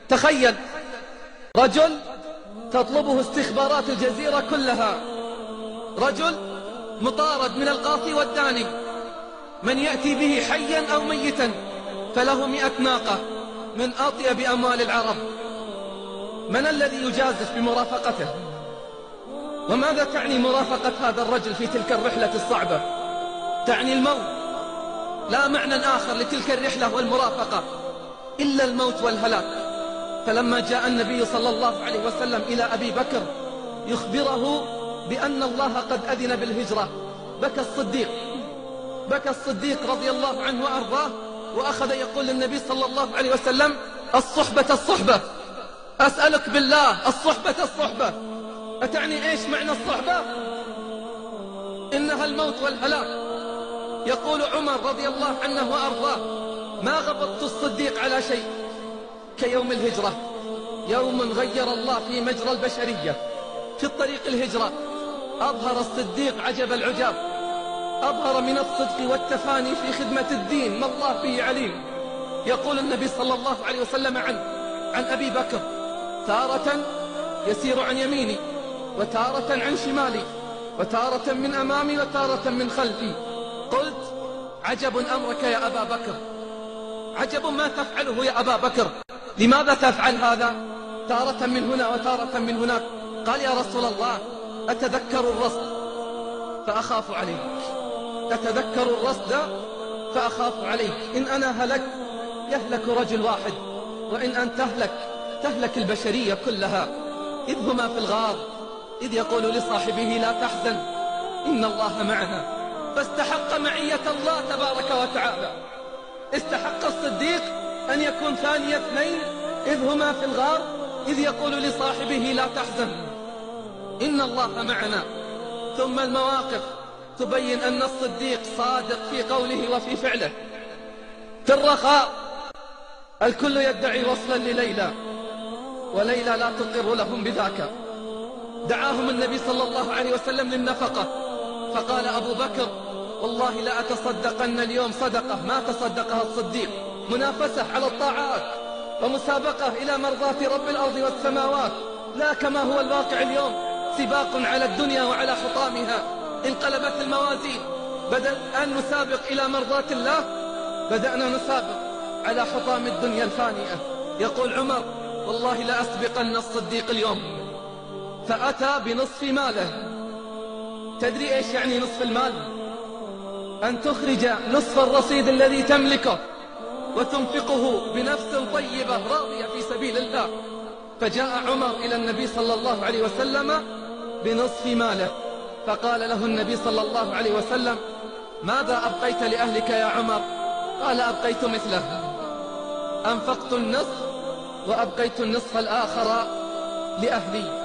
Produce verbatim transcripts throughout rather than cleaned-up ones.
تخيل رجل تطلبه استخبارات الجزيرة كلها، رجل مطارد من القاصي والداني، من يأتي به حيا أو ميتا فله مئة ناقة من أطيب أموال العرب. من الذي يجازف بمرافقته؟ وماذا تعني مرافقة هذا الرجل في تلك الرحلة الصعبة؟ تعني الموت، لا معنى آخر لتلك الرحلة والمرافقة إلا الموت والهلاك. فلما جاء النبي صلى الله عليه وسلم إلى أبي بكر يخبره بأن الله قد أذن بالهجرة، بكى الصديق، بكى الصديق رضي الله عنه وأرضاه، وأخذ يقول للنبي صلى الله عليه وسلم: الصحبة الصحبة، أسألك بالله الصحبة الصحبة. أتعني إيش معنى الصحبة؟ إنها الموت والهلاك. يقول عمر رضي الله عنه وأرضاه: ما غبطت الصديق على شيء كيوم الهجرة، يوم غير الله في مجرى البشرية. في الطريق الهجرة أظهر الصديق عجب العجاب، أظهر من الصدق والتفاني في خدمة الدين ما الله به عليم. يقول النبي صلى الله عليه وسلم عنه عن أبي بكر: تارة يسير عن يميني، وتارة عن شمالي، وتارة من أمامي، وتارة من خلفي. قلت: عجب أمرك يا أبا بكر، عجب ما تفعله يا أبا بكر، لماذا تفعل هذا؟ تارة من هنا وتارة من هناك. قال: يا رسول الله، أتذكر الرصد فأخاف عليك، أتذكر الرصد فأخاف عليك. إن أنا هلك يهلك رجل واحد، وإن أن تهلك تهلك البشرية كلها. إذ هما في الغار إذ يقول لصاحبه: لا تحزن إن الله معنا. فاستحق معية الله تبارك وتعالى. استحق الصديق أن يكون ثاني اثنين إذ هما في الغار إذ يقول لصاحبه: لا تحزن إن الله معنا. ثم المواقف تبين أن الصديق صادق في قوله وفي فعله. في الرخاء الكل يدعي وصلا لليلى، وليلى لا تقر لهم بذاك. دعاهم النبي صلى الله عليه وسلم للنفقة، فقال أبو بكر: والله لا أتصدقن اليوم صدقة ما تصدقها الصديق. منافسة على الطاعات ومسابقة إلى مرضاة رب الأرض والسماوات، لا كما هو الواقع اليوم، سباق على الدنيا وعلى حطامها. انقلبت الموازين، بدل أن نسابق إلى مرضاة الله بدأنا نسابق على حطام الدنيا الفانية. يقول عمر: والله لا أسبقن الصديق اليوم. فأتى بنصف ماله. تدري إيش يعني نصف المال؟ أن تخرج نصف الرصيد الذي تملكه وتنفقه بنفس طيبة راضية في سبيل الله. فجاء عمر إلى النبي صلى الله عليه وسلم بنصف ماله، فقال له النبي صلى الله عليه وسلم: ماذا أبقيت لأهلك يا عمر؟ قال: أبقيت مثله، أنفقت النصف وأبقيت النصف الآخر لأهلي.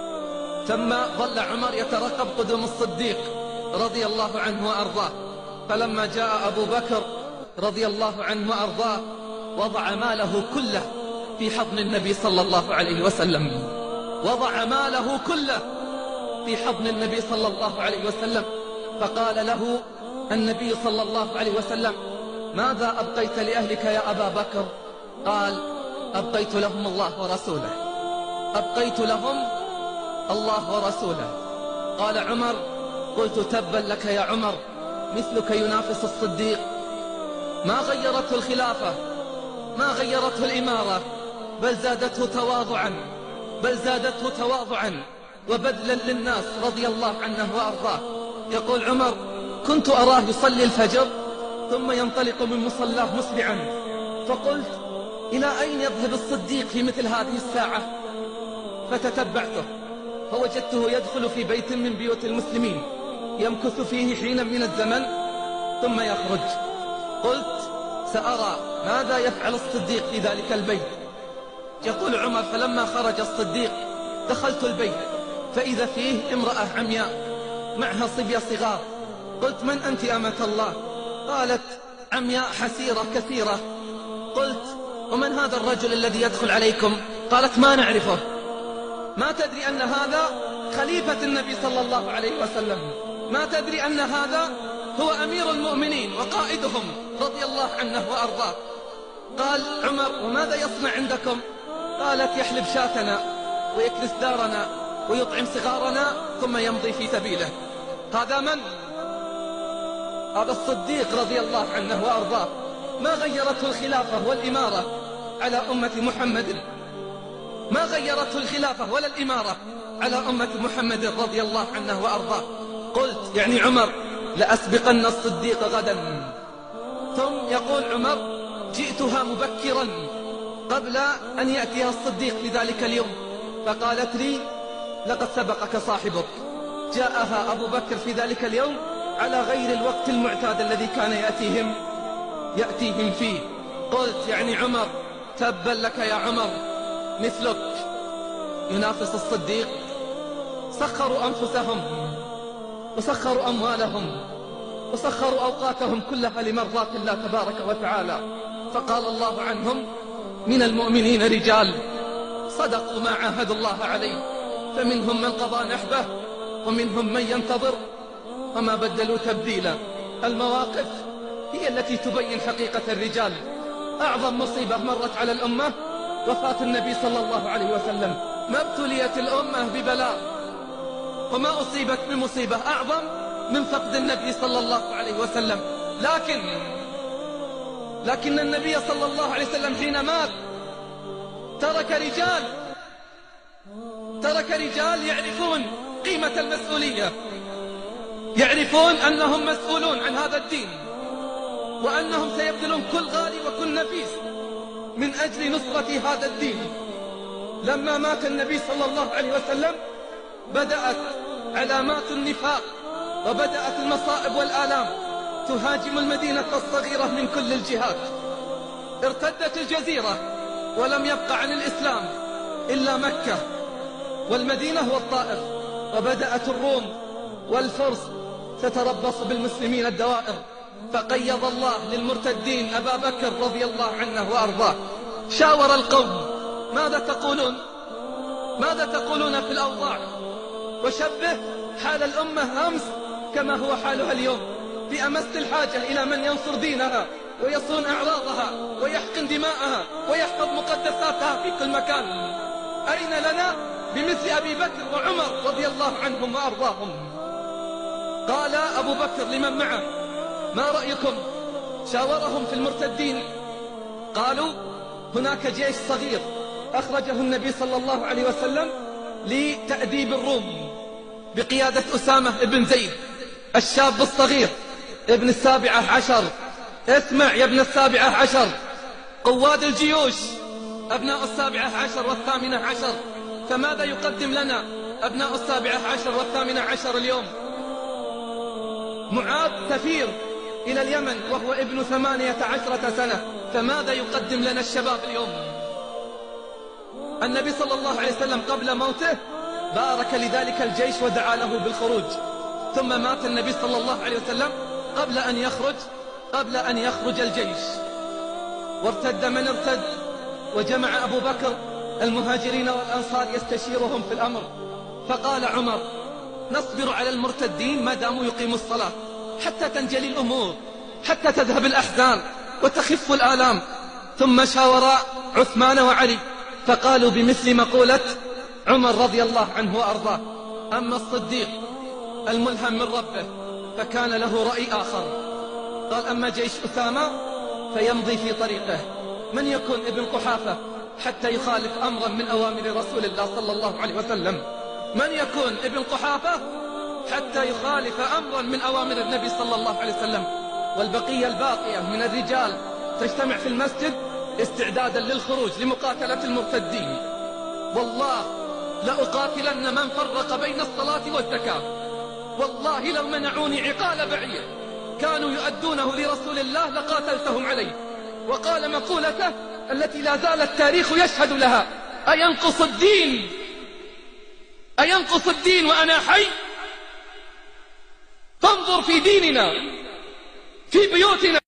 ثم ظل عمر يترقب قدوم الصديق رضي الله عنه وأرضاه. فلما جاء أبو بكر رضي الله عنه وأرضاه وضع ماله كله في حضن النبي صلى الله عليه وسلم، وضع ماله كله في حضن النبي صلى الله عليه وسلم. فقال له النبي صلى الله عليه وسلم: ماذا أبقيت لأهلك يا أبا بكر؟ قال: أبقيت لهم الله ورسوله، أبقيت لهم الله ورسوله. قال عمر: قلت: تبا لك يا عمر، مثلك ينافس الصديق. ما غيرته الخلافة، ما غيرته الإمارة، بل زادته تواضعا، بل زادته تواضعا وبذلا للناس رضي الله عنه وأرضاه. يقول عمر: كنت أراه يصلي الفجر ثم ينطلق من مصلاه مسرعا، فقلت: إلى أين يذهب الصديق في مثل هذه الساعة؟ فتتبعته فوجدته يدخل في بيت من بيوت المسلمين يمكث فيه حينا من الزمن ثم يخرج. قلت: سأرى ماذا يفعل الصديق في ذلك البيت. يقول عمر: فلما خرج الصديق دخلت البيت فإذا فيه امرأة عمياء معها صبية صغار. قلت: من أنت أمة الله؟ قالت: عمياء حسيرة كثيرة. قلت: ومن هذا الرجل الذي يدخل عليكم؟ قالت: ما نعرفه. ما تدري أن هذا خليفة النبي صلى الله عليه وسلم؟ ما تدري أن هذا هو أمير المؤمنين وقائدهم رضي الله عنه وأرضاه؟ قال عمر: وماذا يصنع عندكم؟ قالت يحلب شاتنا ويكنس دارنا ويطعم صغارنا ثم يمضي في سبيله. هذا من؟ هذا الصديق رضي الله عنه وأرضاه. ما غيرته الخلافة والإمارة على أمة محمد، ما غيرته الخلافة ولا الإمارة على أمة محمد رضي الله عنه وأرضاه. قلت يعني عمر لأسبقن الصديق غدا. ثم يقول عمر جئتها مبكرا قبل أن يأتيها الصديق في ذلك اليوم، فقالت لي لقد سبقك صاحبك. جاءها أبو بكر في ذلك اليوم على غير الوقت المعتاد الذي كان يأتيهم يأتيهم فيه. قلت يعني عمر تبا لك يا عمر، مثلك ينافس الصديق. سخروا أنفسهم وسخروا أموالهم وسخروا أوقاتهم كلها لمرضاة الله تبارك وتعالى. فقال الله عنهم من المؤمنين رجال صدقوا ما عاهدوا الله عليه، فمنهم من قضى نحبه ومنهم من ينتظر وما بدلوا تبديلا. المواقف هي التي تبين حقيقة الرجال. أعظم مصيبة مرت على الأمة وفاة النبي صلى الله عليه وسلم. ما ابتليت الأمة ببلاء وما أصيبت بمصيبة أعظم من فقد النبي صلى الله عليه وسلم. لكن لكن النبي صلى الله عليه وسلم حين مات ترك رجال ترك رجال يعرفون قيمة المسؤولية، يعرفون أنهم مسؤولون عن هذا الدين وأنهم سيبذلون كل غالي وكل نفيس من أجل نصرة هذا الدين. لما مات النبي صلى الله عليه وسلم بدأت علامات النفاق وبدأت المصائب والآلام تهاجم المدينة الصغيرة من كل الجهات. ارتدت الجزيرة ولم يبقى عن الإسلام إلا مكة والمدينة والطائف، وبدأت الروم والفرس تتربص بالمسلمين الدوائر. فقيض الله للمرتدين أبا بكر رضي الله عنه وأرضاه. شاور القوم ماذا تقولون ماذا تقولون في الأوضاع، وشبه حال الأمة أمس كما هو حالها اليوم، بأمس الحاجة إلى من ينصر دينها ويصون أعراضها ويحقن دماءها ويحفظ مقدساتها في كل مكان. أين لنا بمثل أبي بكر وعمر رضي الله عنهم وأرضاهم؟ قال أبو بكر لمن معه ما رأيكم؟ شاورهم في المرتدين. قالوا هناك جيش صغير أخرجه النبي صلى الله عليه وسلم لتأديب الروم بقيادة أسامة ابن زيد الشاب الصغير ابن السابعة عشر. اسمع يا ابن السابعة عشر، قواد الجيوش أبناء السابعة عشر والثامنة عشر. فماذا يقدم لنا أبناء السابعة عشر والثامنة عشر اليوم؟ معاذ سفير إلى اليمن وهو ابن ثمانية عشرة سنة. فماذا يقدم لنا الشباب اليوم؟ النبي صلى الله عليه وسلم قبل موته بارك لذلك الجيش ودعا له بالخروج، ثم مات النبي صلى الله عليه وسلم قبل أن يخرج قبل أن يخرج الجيش، وارتد من ارتد. وجمع أبو بكر المهاجرين والأنصار يستشيرهم في الأمر. فقال عمر نصبر على المرتدين ما داموا يقيموا الصلاة حتى تنجلي الأمور، حتى تذهب الأحزان وتخف الآلام. ثم شاور عثمان وعلي فقالوا بمثل مقولة عمر رضي الله عنه وأرضاه. أما الصديق الملهم من ربه فكان له رأي آخر، قال أما جيش أسامة فيمضي في طريقه. من يكون ابن قحافة حتى يخالف أمرا من أوامر رسول الله صلى الله عليه وسلم؟ من يكون ابن قحافة حتى يخالف أمرا من أوامر النبي صلى الله عليه وسلم؟ والبقية الباقية من الرجال تجتمع في المسجد استعدادا للخروج لمقاتلة المرتدين. والله لأقاتلن من فرق بين الصلاة والزكاة. والله لو منعوني عقال بعير كانوا يؤدونه لرسول الله لقاتلتهم عليه. وقال مقولته التي لا زال التاريخ يشهد لها: أينقص الدين أينقص الدين وأنا حي؟ فانظر في ديننا في بيوتنا.